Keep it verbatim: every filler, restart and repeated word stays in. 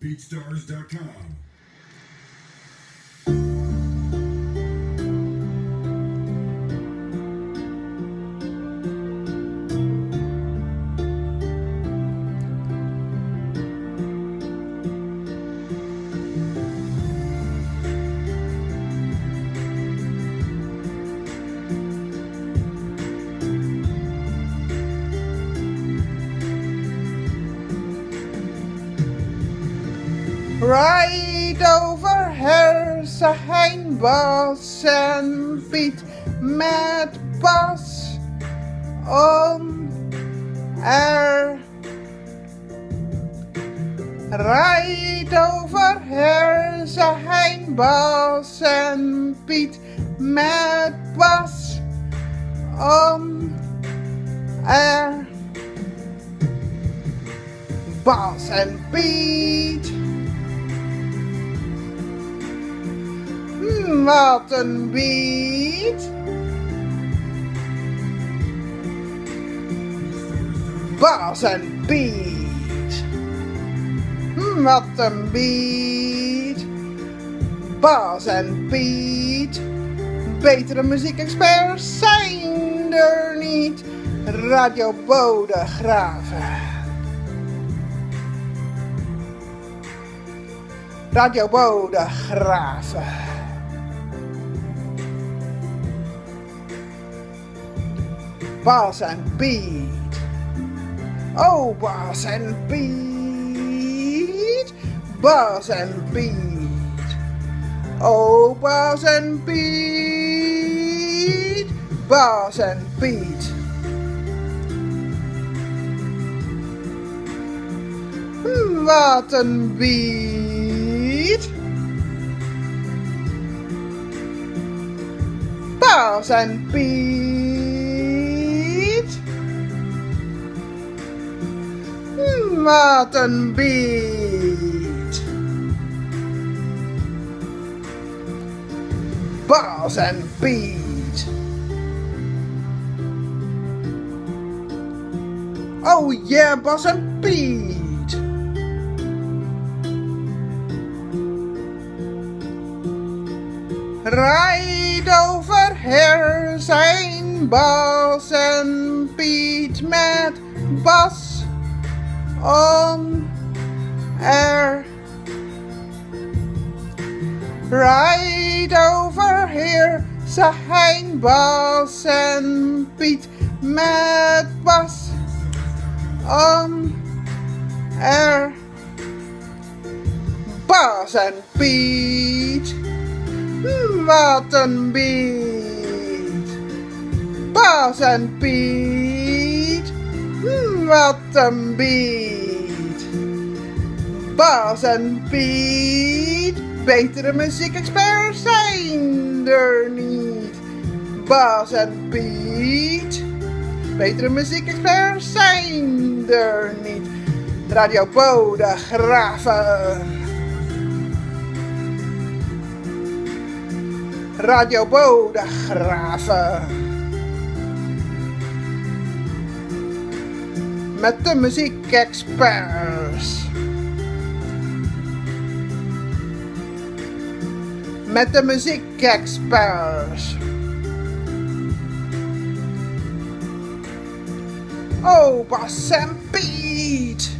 beatstars dot com. Right over here zijn Bas en Piet met Bas on air. Right over here zijn Bas en Piet met Bas on air. Bas en Piet. Wat een beat. Bas en Piet. Wat een beat. Bas en Piet. Betere muziekexperts zijn er niet. Radio Bodegraven. Radio Bodegraven. Bas en Piet. Oh, Bas en Piet. Bas en Piet. Oh, Bas en Piet. Bas en Piet. Wat een beat. Bas en Piet. Wat een beat. Bas en Piet. Oh yeah, Bas en Piet. Right over here zijn Bas en Piet met Bas on air. Right over here zijn Bas en Piet met Bas on air. Bas en Piet. Wat een beat. Bas en Piet. Wat een beat. Bas en Piet. Betere muziekexperts zijn er niet. Bas en Piet. Betere muziekexperts zijn er niet. Radio Bodegraven. Radio Bodegraven. Met de muziekexperts. Met de muziekexperts. Oh, Bas en Piet.